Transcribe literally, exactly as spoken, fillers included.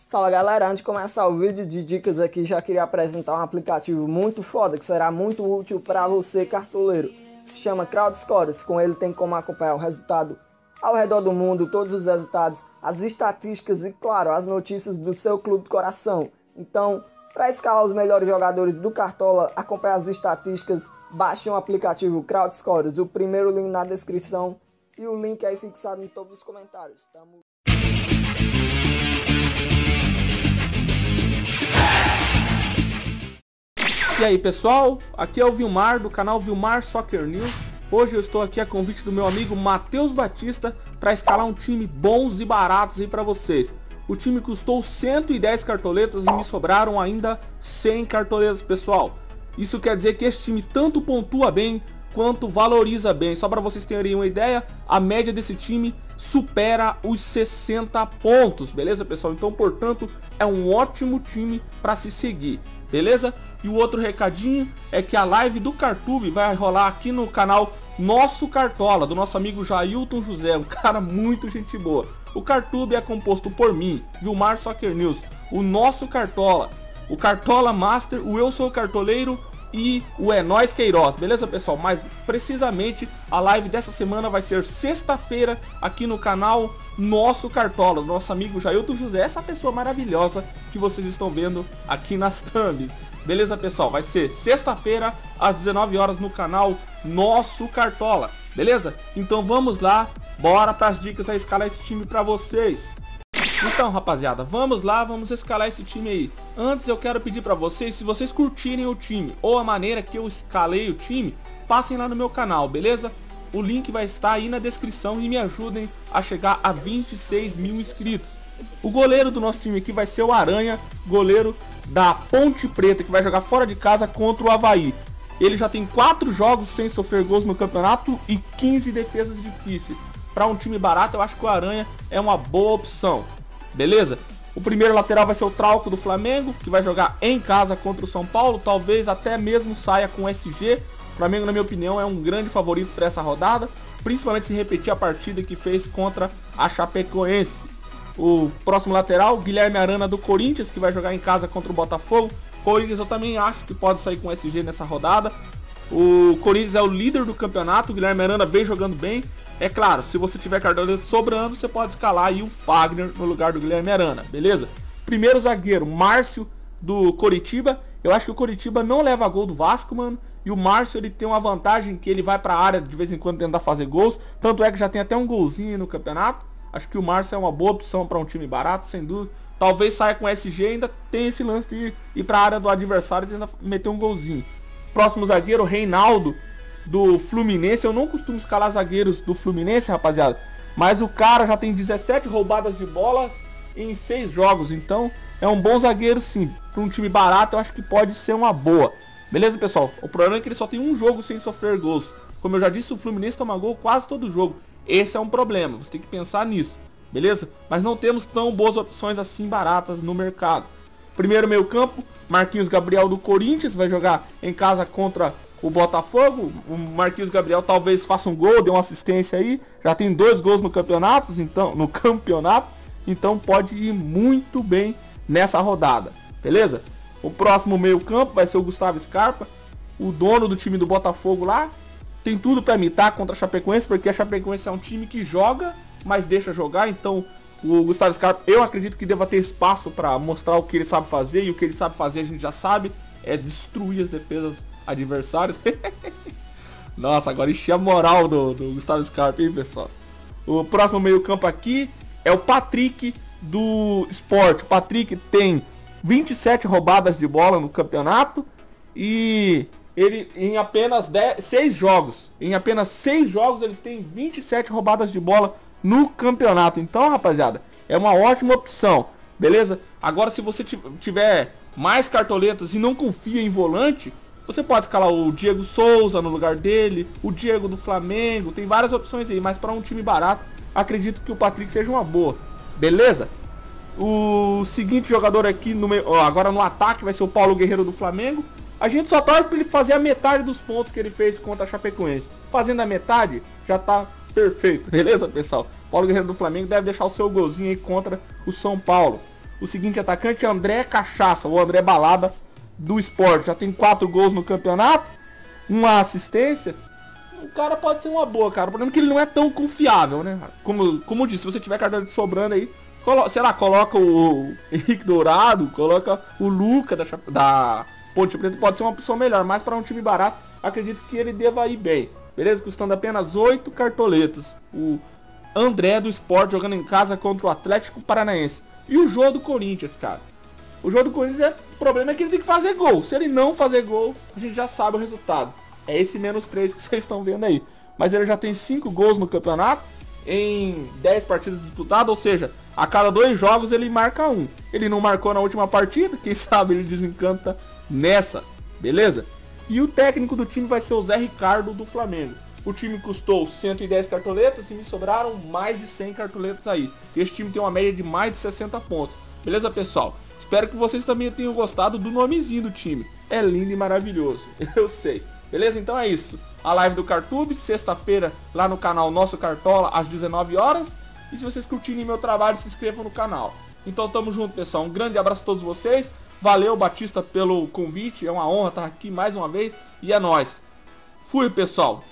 Fala galera, antes de começar o vídeo de dicas aqui, já queria apresentar um aplicativo muito foda que será muito útil para você cartoleiro. Se chama CrowdScores. Com ele tem como acompanhar o resultado ao redor do mundo, todos os resultados, as estatísticas e claro, as notícias do seu clube de coração. Então, para escalar os melhores jogadores do Cartola, acompanhar as estatísticas, baixe um aplicativo CrowdScores. O primeiro link na descrição e o link aí fixado em todos os comentários. Tamo... E aí pessoal, aqui é o Vilmar do canal Vilmar Soccer News. Hoje eu estou aqui a convite do meu amigo Matheus Batista para escalar um time bons e baratos aí para vocês. O time custou cento e dez cartoletas e me sobraram ainda cem cartoletas, pessoal. Isso quer dizer que esse time tanto pontua bem quanto valoriza bem. Só para vocês terem uma ideia, a média desse time supera os sessenta pontos, beleza pessoal? Então, portanto, é um ótimo time para se seguir, beleza? E o outro recadinho é que a live do Cartube vai rolar aqui no canal Nosso Cartola, do nosso amigo Jailton José, um cara muito gente boa. O Cartube é composto por mim, Vilmar Soccer News, o Nosso Cartola, o Cartola Master, o Eu Sou o Cartoleiro e o É Nóis Queiroz, beleza pessoal? Mas precisamente a live dessa semana vai ser sexta-feira aqui no canal Nosso Cartola, do nosso amigo Jailton José, essa pessoa maravilhosa que vocês estão vendo aqui nas thumbs. Beleza pessoal? Vai ser sexta-feira às dezenove horas no canal Nosso Cartola, beleza? Então vamos lá, bora para as dicas a escalar esse time para vocês. Então rapaziada, vamos lá, vamos escalar esse time aí. Antes eu quero pedir pra vocês, se vocês curtirem o time ou a maneira que eu escalei o time, passem lá no meu canal, beleza? O link vai estar aí na descrição e me ajudem a chegar a vinte e seis mil inscritos. O goleiro do nosso time aqui vai ser o Aranha, goleiro da Ponte Preta, que vai jogar fora de casa contra o Avaí. Ele já tem quatro jogos sem sofrer gols no campeonato e quinze defesas difíceis. Para um time barato, eu acho que o Aranha é uma boa opção. Beleza? O primeiro lateral vai ser o Trauco do Flamengo, que vai jogar em casa contra o São Paulo. Talvez até mesmo saia com o S G. O Flamengo, na minha opinião, é um grande favorito para essa rodada, principalmente se repetir a partida que fez contra a Chapecoense. O próximo lateral, Guilherme Arana do Corinthians, que vai jogar em casa contra o Botafogo. Corinthians eu também acho que pode sair com o S G nessa rodada. O Corinthians é o líder do campeonato, o Guilherme Arana vem jogando bem. É claro, se você tiver cartoletas sobrando, você pode escalar aí o Fagner no lugar do Guilherme Arana, beleza? Primeiro zagueiro, Márcio do Coritiba. Eu acho que o Coritiba não leva gol do Vasco, mano. E o Márcio, ele tem uma vantagem que ele vai pra área de vez em quando tentar fazer gols. Tanto é que já tem até um golzinho no campeonato. Acho que o Márcio é uma boa opção para um time barato, sem dúvida. Talvez saia com S G e ainda tem esse lance de ir pra área do adversário e tentar meter um golzinho. Próximo zagueiro, Reinaldo do Fluminense. Eu não costumo escalar zagueiros do Fluminense, rapaziada, mas o cara já tem dezessete roubadas de bolas em seis jogos, então é um bom zagueiro sim. Para um time barato eu acho que pode ser uma boa. Beleza pessoal? O problema é que ele só tem um jogo sem sofrer gols. Como eu já disse, o Fluminense toma gol quase todo jogo. Esse é um problema, você tem que pensar nisso, beleza? Mas não temos tão boas opções assim baratas no mercado. Primeiro meio campo, Marquinhos Gabriel do Corinthians, vai jogar em casa contra o Botafogo. O Marquinhos Gabriel talvez faça um gol, dê uma assistência aí. Já tem dois gols no campeonato, então, no campeonato, então pode ir muito bem nessa rodada, beleza? O próximo meio campo vai ser o Gustavo Scarpa, o dono do time do Botafogo lá. Tem tudo para imitar contra a Chapecoense, porque a Chapecoense é um time que joga, mas deixa jogar. Então o Gustavo Scarpa, eu acredito que deva ter espaço para mostrar o que ele sabe fazer. E o que ele sabe fazer a gente já sabe, é destruir as defesas adversários. Nossa, agora enchi a moral do, do Gustavo Scarpa, hein, pessoal? O próximo meio campo aqui é o Patrick do Sport. O Patrick tem vinte e sete roubadas de bola no campeonato e ele em apenas dez, seis jogos, em apenas seis jogos ele tem vinte e sete roubadas de bola no campeonato. Então, rapaziada, é uma ótima opção, beleza? Agora, se você tiver mais cartoletas e não confia em volante, você pode escalar o Diego Souza no lugar dele, o Diego do Flamengo, tem várias opções aí, mas para um time barato, acredito que o Patrick seja uma boa, beleza? O seguinte jogador aqui, no meio, ó, agora no ataque, vai ser o Paulo Guerreiro do Flamengo. A gente só torce para ele fazer a metade dos pontos que ele fez contra a Chapecoense. Fazendo a metade, já tá perfeito, beleza pessoal? Paulo Guerreiro do Flamengo deve deixar o seu golzinho aí contra o São Paulo. o seguinte atacante, André Cachaça, ou André Balada do Sport. Já tem quatro gols no campeonato, uma assistência. O cara pode ser uma boa, cara. O problema é que ele não é tão confiável, né? Como, como eu disse, se você tiver cartão de sobrando aí, colo sei lá, coloca o Henrique Dourado, coloca o Luca da, da Ponte Preta, pode ser uma opção melhor. Mas para um time barato, acredito que ele deva ir bem. Beleza? Custando apenas oito cartoletas. O André do Sport jogando em casa contra o Atlético Paranaense. E o jogo do Corinthians, cara. O jogo do Corinthians, é, o problema é que ele tem que fazer gol. Se ele não fazer gol, a gente já sabe o resultado. É esse menos três que vocês estão vendo aí. Mas ele já tem cinco gols no campeonato em dez partidas disputadas. Ou seja, a cada dois jogos ele marca um. Ele não marcou na última partida. Quem sabe ele desencanta nessa. Beleza? E o técnico do time vai ser o Zé Ricardo do Flamengo. O time custou cento e dez cartoletas e me sobraram mais de cem cartoletas aí. Esse time tem uma média de mais de sessenta pontos. Beleza, pessoal? Espero que vocês também tenham gostado do nomezinho do time. É lindo e maravilhoso. Eu sei. Beleza? Então é isso. A live do Cartube, sexta-feira, lá no canal Nosso Cartola, às dezenove horas. E se vocês curtirem meu trabalho, se inscrevam no canal. Então tamo junto, pessoal. Um grande abraço a todos vocês. Valeu, Batista, pelo convite. É uma honra estar aqui mais uma vez. E é nóis. Fui, pessoal.